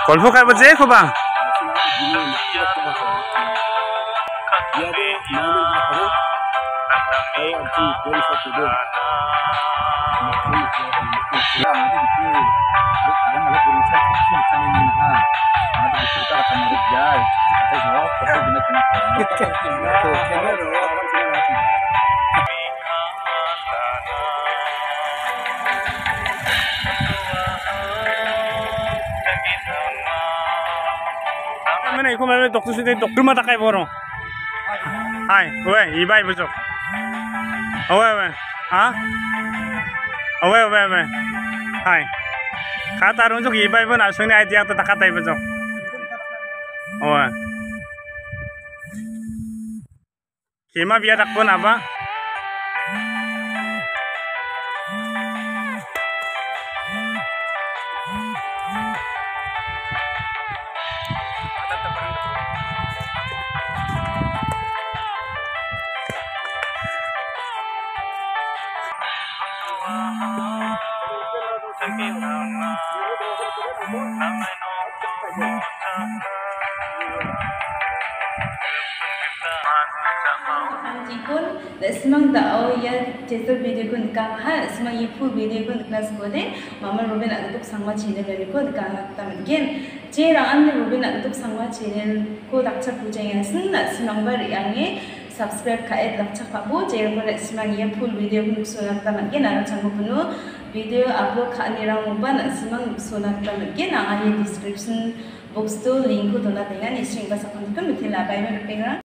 গল্প খাইব যে খোবা মানে এখন মানে ডক্টর সাথে ডক্টর মাথা খাই বড় হাই ওই ইবাই বুঝো ওই ওই হ্যাঁ ওই ওই ওই হাই kata orang tu ibai pun asal ni idea tu tak kata ibai tu, oh, kima biar tak pun apa? Jikun, semang tahu ya jatuh video kun kah, semang ibu video kun kelas kode, mama Robin ada tuh sama channel dari kode kah, tapi gen, cerang ane Robin ada tuh sama channel kode akcak puja yang senang, semang yang subscribe kah akcak pabu, cerang kode semang ya full video kun sunat tapi gen, ada canggup penuh video upload kah nirang uban, semang sunat tapi gen, ada description box tu link tu nada dengan istri bahasa kan mungkin lah, bayi mereka